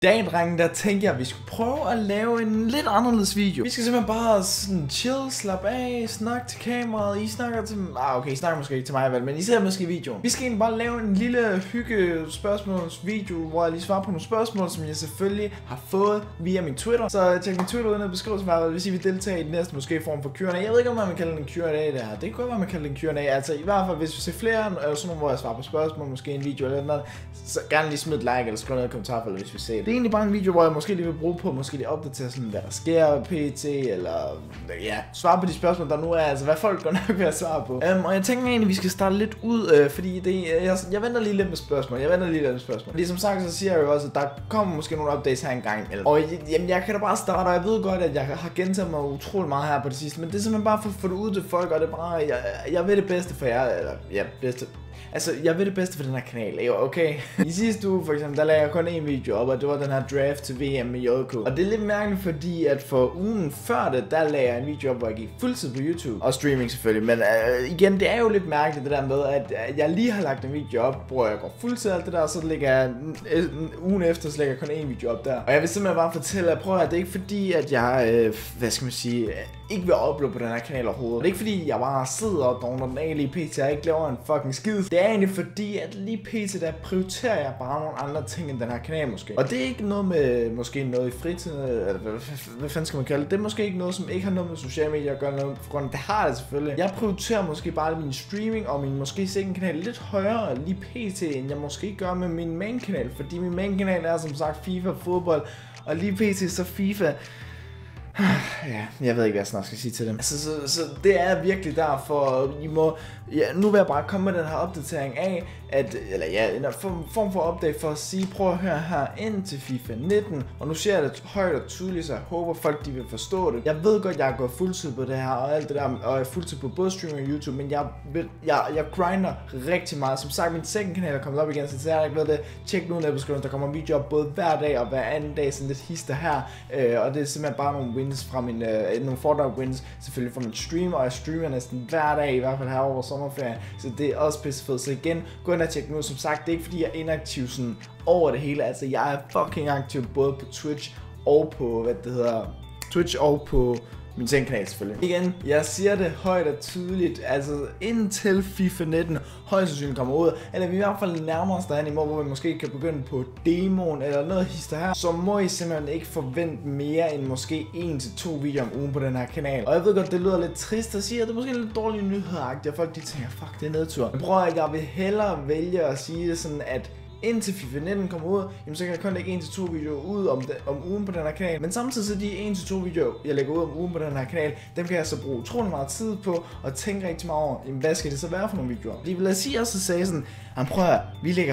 dag, drenge, der tænkte jeg, at vi skulle prøve at lave en lidt anderledes video. Vi skal simpelthen bare sådan chill, slappe af, snakke til kameraet. I snakker til... okay, I snakker måske ikke til mig, vel, men I ser måske videoen. Vi skal egentlig bare lave en lille hygge spørgsmålsvideo, hvor jeg lige svarer på nogle spørgsmål, som jeg selvfølgelig har fået via min Twitter. Så tjek min Twitter ud i beskrivelsen, hvis I vil deltage i den næste måske form for Q&A. Jeg ved ikke, om man kalder den Q&A det her. Det kan godt være, man kalder den Q&A. Altså i hvert fald, hvis vi ser flere, eller sådan nogle, hvor jeg svarer på spørgsmål, måske en video eller noget, så gerne lige smid et like eller skriv noget i kommentarfeltet, hvis vi ser det. Det er egentlig bare en video, hvor jeg måske lige vil bruge på, måske lige opdatere sådan, hvad der sker pt, eller ja, svare på de spørgsmål, der nu er, altså hvad folk går nok ved at svare på. Og jeg tænker egentlig, vi skal starte lidt ud, fordi det, jeg venter lige lidt med spørgsmål. Fordi som sagt, så siger jeg jo også, at der kommer måske nogle updates her en gang imellem. Og jamen, jeg kan da bare starte, og jeg ved godt, at jeg har gentaget mig utrolig meget her på det sidste, men det er simpelthen bare for at få det ud til folk, og det er bare, jeg ved det bedste for jer, eller ja, bedste. Altså, jeg ved det bedste for den her kanal, jo, okay? I sidste uge, for eksempel, der lagde jeg kun en video op, og det var den her draft til VM med JK. Og det er lidt mærkeligt, fordi at for ugen før det, der lagde jeg en video op, hvor jeg gik fuldtid på YouTube. Og streaming selvfølgelig, men igen, det er jo lidt mærkeligt det der med, at jeg lige har lagt en video op, hvor jeg går fuldtid alt det der, og så lægger jeg ugen efter, så lægger jeg kun en video op der. Og jeg vil simpelthen bare fortælle, at prøv at det er ikke fordi, at jeg, hvad skal man sige, ikke vil uploade på den her kanal overhovedet. Det er ikke fordi, jeg bare sidder og dogner den af lige pt, og ikke laver en fucking skid. Det er egentlig fordi, at lige pt, der prioriterer jeg bare nogle andre ting end den her kanal måske. Og det er ikke noget med, måske noget i fritiden, eller hvad fanden skal man kalde det? Det er måske ikke noget, som ikke har noget med sociale medier at gøre noget, for grund af det har det selvfølgelig. Jeg prioriterer måske bare min streaming og min måske second kanal lidt højere lige pt, end jeg måske gør med min main kanal. Fordi min main kanal er som sagt FIFA fodbold, og lige pt så FIFA. Ja, jeg ved ikke, hvad jeg snart skal sige til dem. Altså, så det er virkelig derfor, I må... Ja, nu vil jeg bare komme med den her opdatering af, at... Eller ja, en form for update for at sige, prøv at høre her ind til FIFA 19. Og nu ser jeg det højt og tydeligt, så jeg håber folk, de vil forstå det. Jeg ved godt, jeg har gået fuldtid på det her og alt det der, og jeg er fuldtid på både streaming og YouTube, men jeg grinder rigtig meget. Som sagt, min second kanal er kommet op igen, så jeg har ikke ved det. Tjek nu ned på skriven, der kommer video op både hver dag og hver anden dag, sådan lidt hister her. Og det er simpelthen bare nogle wins fra min, nogle Fortnite wins, selvfølgelig fra min stream, og jeg streamer næsten hver dag, i hvert fald her over sommerferien, så det er også pisse fedt. Så igen, gå ind og tjek nu. Som sagt, det er ikke fordi jeg er inaktiv sådan over det hele, altså jeg er fucking aktiv både på Twitch og på, hvad det hedder, Twitch og på min kanal selvfølgelig. Igen, jeg siger det højt og tydeligt, altså indtil FIFA 19 højst sandsynligt kommer ud, eller vi i hvert fald nærmer os derhen i morgen, hvor vi måske kan begynde på demoen eller noget hister her, så må I simpelthen ikke forvente mere end måske 1 til 2 videoer om ugen på den her kanal. Og jeg ved godt, det lyder lidt trist at sige, at det er måske lidt dårlige nyheder-agtigt, og folk de tænker, fuck, det er nedtur. Men prøv at jeg vil hellere vælge at sige det sådan, at indtil FIFA 19 kommer ud, jamen så kan jeg kun lægge 1 til 2 videoer ud om ugen på den her kanal. Men samtidig så de 1 til 2 videoer, jeg lægger ud om ugen på den her kanal, dem kan jeg så bruge utrolig meget tid på og tænke rigtig meget over, jamen hvad skal det så være for nogle videoer? Fordi lad os sige også sagde sådan, prøv at vi lægger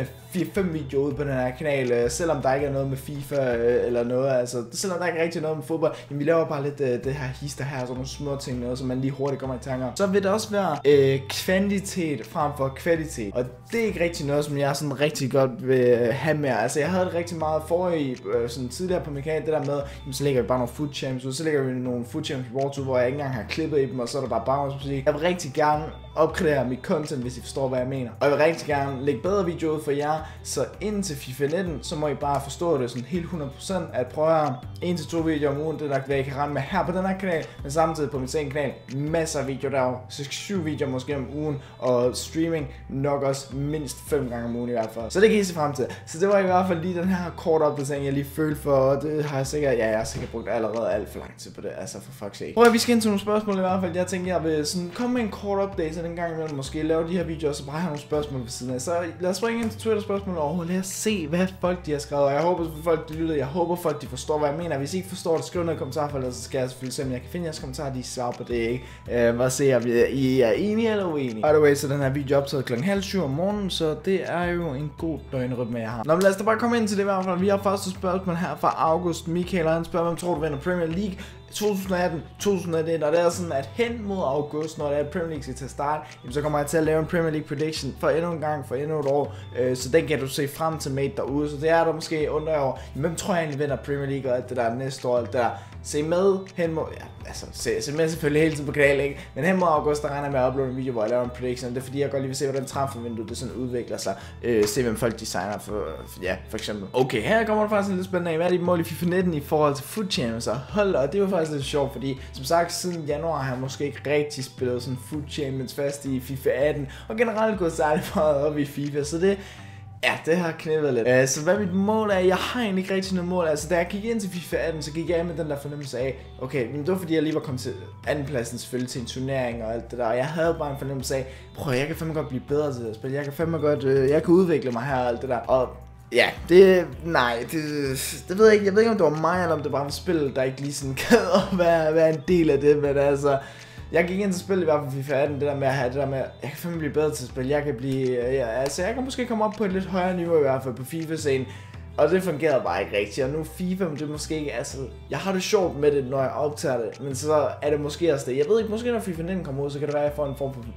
4-5 videoer ud på den her kanal, selvom der ikke er noget med FIFA eller noget, altså selvom der ikke er rigtig noget med fodbold, jamen vi laver bare lidt det her hister her, sådan nogle små ting, noget som man lige hurtigt kommer i tanker. Så vil det også være kvantitet frem for kvalitet, og det er ikke rigtig noget, som jeg sådan rigtig godt vil have med. Altså jeg havde det rigtig meget forrige, sådan tidligere på min kanal, det der med, jamen, så lægger vi bare nogle food champs ud, så lægger vi nogle food champs ud, hvor jeg ikke engang har klippet i dem, og så er der bare baggrundsmusik. Jeg vil rigtig gerne opgradere mit content, hvis I forstår, hvad jeg mener. Og jeg vil rigtig gerne lægge bedre videoer ud for jer, så indtil FIFA 19, så må I bare forstå det sådan helt 100%, at prøve at 1 til 2 videoer om ugen, det er nok, hvad jeg kan rende med her på den her kanal, men samtidig på min egen kanal, masser af videoer derovre, 6-7 videoer måske om ugen, og streaming nok også mindst 5 gange om ugen i hvert fald. Så det kan I se frem til. Så det var i hvert fald lige den her korte opdatering, jeg lige følte for, og det har jeg sikkert, jeg har sikkert brugt allerede alt for lang tid på det, altså for fuck's sake. Prøv at vi skal ind til nogle spørgsmål i hvert fald. Jeg tænkte, jeg vil sådan komme med en kort update, så den gang imellem måske lave de her videoer, og så bare have nogle spørgsmål ved siden af. Så lad os springe ind til Twitter-spørgsmål og lad os se, hvad folk de har skrevet. Og jeg håber, folk de lytter, jeg håber, folk de forstår, hvad jeg mener. Hvis I ikke forstår det, skriv noget i kommentarfeltet, så skal jeg selvfølgelig se, om jeg kan finde jeres kommentarer, de svarer på det, ikke? Bare se, om I er enige eller uenige. By the way, så den her video optaget kl. 6:30 om morgenen, så det er jo en god døgnrytme, jeg har. Nå, men lad os da bare komme ind til det i hvert fald. Vi har første spørgsmål her fra August Michael, og han spørger, hvem tror du vinder Premier League? 2018, 2019, og det er sådan, at hen mod august, når det er Premier League skal til at starte, jamen, så kommer jeg til at lave en Premier League prediction for endnu en gang, for endnu et år, så den kan du se frem til med derude, så det er der måske undrer over, hvem tror jeg egentlig vinder Premier League og alt det der næste år, alt det der. Se med hen mod, ja, altså se med selvfølgelig hele tiden på kanalen, ikke? Men hen mod august, der regner jeg med at uploade en video, hvor jeg laver en prediction. Det er fordi, jeg godt lige vil se, hvordan transfervinduet det sådan udvikler sig. Se, hvem folk designer for eksempel. Okay, her kommer der faktisk lidt spændende af. Hvad er de mål i FIFA 19 i forhold til FUT Champions? Og hold da, og det var faktisk lidt sjovt, fordi som sagt, siden januar har jeg måske ikke rigtig spillet sådan FUT Champions fast i FIFA 18, og generelt gået særligt meget op i FIFA, så det... Ja, det har knæppet lidt. Så hvad mit mål er, jeg har egentlig ikke rigtig noget mål. Altså, da jeg gik ind til FIFA 18, så gik jeg med den der fornemmelse af, okay, men det var fordi, jeg lige var kommet til andenpladsen selvfølgelig til en turnering og alt det der. Og jeg havde bare en fornemmelse af, prøv, jeg kan fandme godt blive bedre til at spille. Jeg kan fandme godt, jeg kan udvikle mig her og alt det der. Og ja, det ved jeg ikke. Jeg ved ikke, om det var mig, eller om det bare var spillet, der ikke lige sådan kan være en del af det, men altså... Jeg gik ind til spil i hvert fald FIFA 18, det der med at have det der med, jeg kan fandme blive bedre til at spille, jeg kan blive, jeg kan måske komme op på et lidt højere niveau i hvert fald på FIFA-scenen, og det fungerede bare ikke rigtigt, og nu FIFA, men det er måske ikke, altså, jeg har det sjovt med det, når jeg optager det, men så er det måske også det, jeg ved ikke, måske når FIFA 19 kommer ud, så kan det være, at jeg får en form for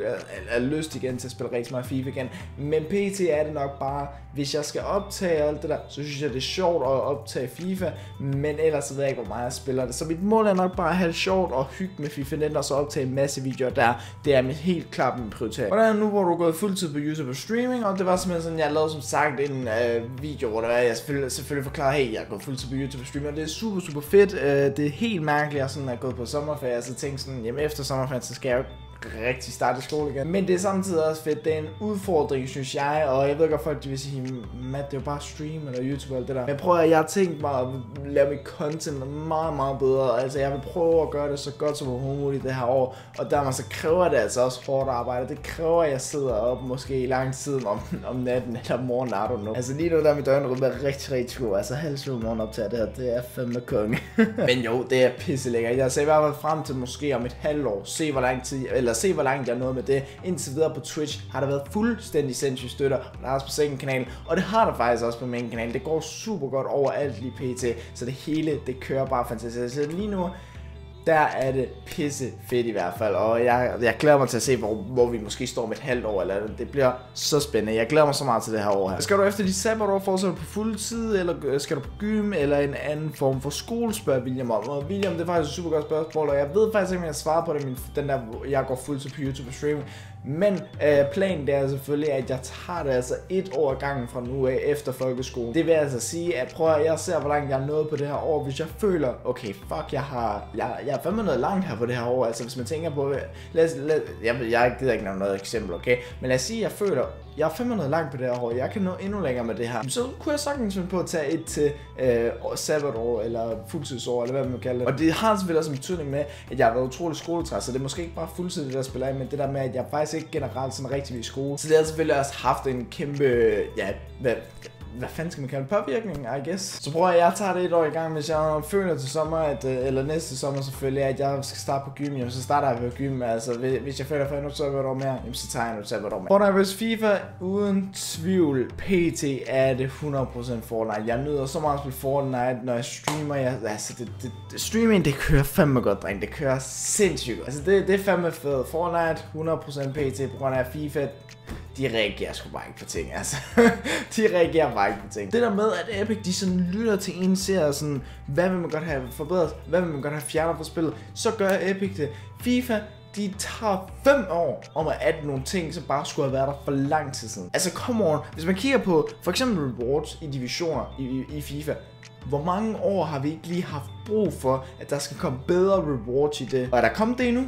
lyst igen til at spille rigtig meget FIFA igen, men PT er det nok bare, hvis jeg skal optage alt det der, så synes jeg det er sjovt at optage FIFA, men ellers så ved jeg ikke, hvor meget jeg spiller det, så mit mål er nok bare at have det sjovt og hygge med FIFA 19, og så optage en masse videoer der, det er helt klart min prioritering. Og der er nu, hvor du er gået fuldtid på YouTube og streaming, og det var simpelthen sådan, jeg lavede som sagt en video, hvor jeg selvfølgelig forklarer, hey, jeg er gået fuldtid på YouTube og streamer, og det er super fedt, det er helt mærkeligt, at jeg er gået på sommerferie, og så tænkte sådan, jamen efter sommerferien, så skal jeg rigtig starte i skole igen. Men det er samtidig også fedt, det er en udfordring, synes jeg, og jeg ved godt folk, de vil sige, Matt, det er jo bare stream eller YouTube og alt det der. Men prøv at jeg har tænkt mig at lave mit content meget bedre, altså jeg vil prøve at gøre det så godt som overhovedet muligt det her år, og dermed så kræver det altså også hårdt arbejde, det kræver, at jeg sidder op måske i lang tid om natten eller morgen, I don't know. Altså lige nu der er mit døgnrytme rigtig god, altså halv 7 morgen optager det her, det er fandme konge. Men jo, det er pisselækkert. Jeg ser i hvert fald frem til måske om et halvt år, se hvor lang tid, eller se hvor langt jeg er nået med det. Indtil videre på Twitch har der været fuldstændig sindssyge støtter, og der er også på second-kanalen, og det har der faktisk også på main-kanalen. Det går super godt overalt lige pt, så det hele, det kører bare fantastisk. Så lige nu, der er det pisse fedt i hvert fald, og jeg glæder mig til at se, hvor vi måske står om et halvt år, eller det bliver så spændende. Jeg glæder mig så meget til det her år her. Skal du efter de sabbatår fortsætte på fuld tid, eller skal du på gym, eller en anden form for skole, spørger William om. Og William, det er faktisk et super godt spørgsmål, og jeg ved faktisk ikke, om jeg svarer på det, den der, jeg går fuldtid på YouTube og streaming. Men planen det er selvfølgelig, at jeg tager det altså et år ad gangen fra nu af efter folkeskolen. Det vil altså sige, at jeg ser, hvor langt jeg er nået på det her år. Hvis jeg føler, okay, fuck, jeg er fandme noget langt her på det her år. Altså hvis man tænker på, jeg gider ikke nævne noget eksempel, okay? Men lad os sige, at jeg føler, jeg er fandme noget langt på det her år. Jeg kan nå endnu længere med det her. Så kunne jeg sagtens finde på at tage et til sabbatår, eller fuldtidsår, eller hvad man kalder det. Og det har selvfølgelig også en betydning med, at jeg har været utrolig skoletræt, så det er måske ikke bare fuldtid det der spiller af, men det der med, at jeg faktisk ikke generelt sådan rigtig i skole. Så det har selvfølgelig også haft en kæmpe, hvad fanden skal man kalde det? Påvirkning, I guess. Så prøver jeg tager det et år i gang, hvis jeg føler til sommer, eller næste sommer selvfølgelig, at jeg skal starte på gym, jamen, så starter jeg på gym. Altså, hvis jeg føler for endnu sabbatår mere, jamen, så tager jeg endnu sabbatår mere. Fortnite vs FIFA, uden tvivl, PT er det 100% Fortnite. Jeg nyder så meget at spille Fortnite, når jeg streamer. Altså, streaming, det kører fandme godt, dreng. Det kører sindssygt. Altså, det er fandme fedt. Fortnite, 100% PT på grund af FIFA. De reagerer sgu bare ikke på ting, altså. De reagerer bare ikke på ting. Det der med, at Epic, de sådan lytter til en serie, sådan, hvad vil man godt have forbedret, hvad vil man godt have fjernet fra spillet, så gør Epic det. FIFA, de tager 5 år om at adde nogle ting, som bare skulle have været der for lang tid siden. Altså, come on. Hvis man kigger på, for eksempel rewards i divisioner i FIFA, hvor mange år har vi ikke lige haft brug for, at der skal komme bedre rewards i det? Og er der kommet det endnu?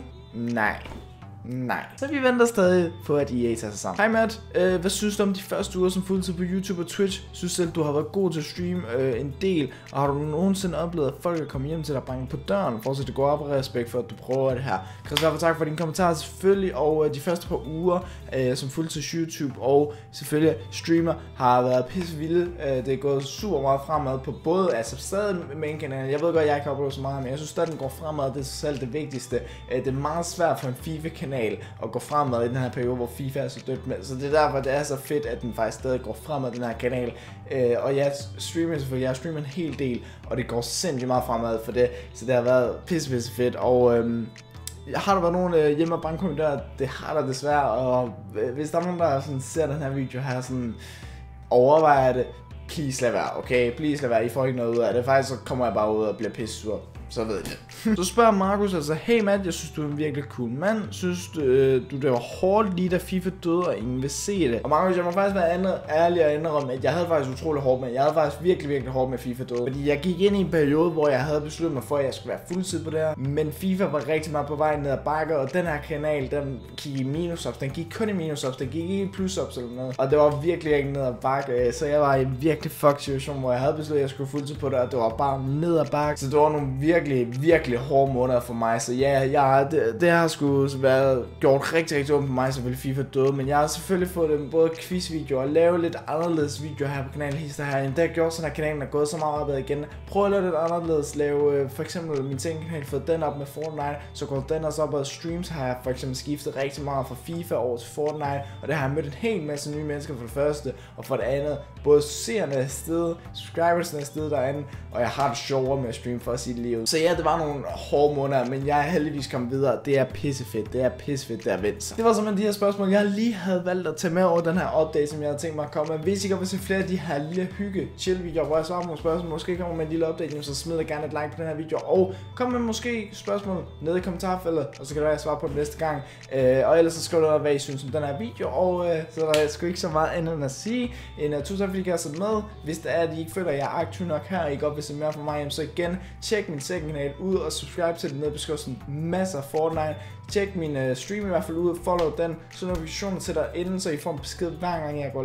Nej. Så vi venter stadig på, at EA tager sig sammen. Hej Matt, hvad synes du om de første uger som fuldtid på YouTube og Twitch? Synes selv, du har været god til at streame en del, og har du nogensinde oplevet, at folk er kommet hjem til dig og banke på døren? Fortsæt det går op og respekt for, at du prøver det her. Chris, tak for dine kommentarer selvfølgelig, og de første par uger som fuldtid YouTube og selvfølgelig streamer har været pissevilde. Det er gået super meget fremad på både, altså stadig main-kanalen. Jeg ved godt, jeg ikke har oplevet så meget, men jeg synes stadig, den går fremad. Det er selv det vigtigste. Det er meget svært for en FIFA-kanal kanal og går fremad i den her periode, hvor FIFA er så dødt med. Så det er derfor, det er så fedt, at den faktisk stadig går fremad, den her kanal. Og jeg streamer selvfølgelig, jeg streamer en hel del, og det går sindssygt meget fremad for det, så det har været pisse fedt. Og har der været nogen hjemme og bankkommenterer? Det har der desværre, og hvis der er nogen, der sådan ser den her video her, sådan overvejer det, please lad være, okay? Please lad være, I får ikke noget ud af det. Faktisk så kommer jeg bare ud og bliver pisse sur. Så ved I det. Så spørger Markus altså, hey Matt, jeg synes du er en virkelig cool mand. Synes du det var hårdt lige da FIFA døde, og ingen vil se det? Og Markus, jeg må faktisk være ærlig og indrømme, at jeg havde faktisk utrolig hårdt med. Jeg havde faktisk virkelig hårdt med FIFA døde. Fordi jeg gik ind i en periode, hvor jeg havde besluttet mig for, at jeg skulle være fuldtid på det her. Men FIFA var rigtig meget på vej ned ad bakke, og den her kanal, den gik i minus-ups. Den gik kun i minus-ups, den gik ikke i plus-ups eller noget. Og det var virkelig ikke ned ad bakke. Så jeg var i en virkelig fuck situation, hvor jeg havde besluttet, at jeg skulle fuldtid på det, og det var bare ned ad bakke. Så det var nogle virkelig hårde måneder for mig, så ja, det har sgu været gjort rigtig ondt på mig, selvfølgelig FIFA døde, men jeg har selvfølgelig fået dem både quizvideoer og lave lidt anderledes videoer her på kanalen, hister her. Det har gjort sådan, at kanalen er gået så meget opad igen. Prøv at lave lidt anderledes, lave for eksempel min ting-kanal, fået den op med Fortnite, så går den også op, og streams har jeg for eksempel skiftet rigtig meget fra FIFA over til Fortnite, og der har jeg mødt en hel masse nye mennesker for det første, og for det andet, både seerne er steget, subscribersne er steget derinde, og jeg har det sjovere med at streame for at sige det lige ud. Så ja, det var nogle hårde måneder, men jeg er heldigvis kommet videre. Det er pissefedt, det er vendt sig. Det var simpelthen de her spørgsmål, jeg lige havde valgt at tage med over den her update, som jeg havde tænkt mig at komme med. Hvis I godt vil se flere af de her lille chill videoer, hvor jeg svarer på nogle spørgsmål, måske kommer med en lille update, så smid gerne et like på den her video, og kom med måske spørgsmål nede i kommentarfeltet, og så kan det være, at jeg svarer på det næste gang. Og ellers så skriv noget, hvad I synes om den her video, og så er der sgu ikke så meget andet end at sige. Tusind tak, fordi I kan have set med. Hvis det er, at I ikke føler, at jeg er aktiv nok her, og I godt vil se mere fra mig, så igen, tjek min second kanal ud, og subscribe til den nede i beskrivelsen. Masser af Fortnite. Tjek min stream i hvert fald ud, follow den, så notifikationen til derinde, så I får en besked hver gang jeg går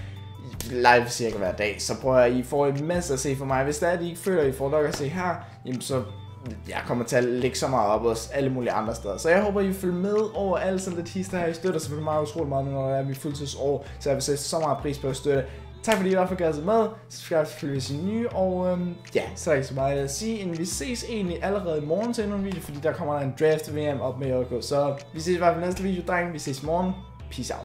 live cirka hver dag. Så prøver jeg, I får en masse at se for mig. Hvis det er, at I ikke føler, at I får nok at se her, jamen så jeg kommer til at lægge så meget op hos alle mulige andre steder. Så jeg håber, I følger med over alle sådan lidt hister her. I støtter selvfølgelig meget utroligt meget, når det er mit fuldtidsår, så jeg vil sætte så meget pris på at støtte. Tak fordi I i hvert fald gav sig med. Subscribe selvfølgelig, hvis I er nye. Og ja, så er der ikke så meget at sige. Inden vi ses egentlig allerede i morgen til endnu en video, fordi der kommer der en draft VM op med JK. Så vi ses i hvert fald næste video, drenge. Vi ses i morgen. Peace out.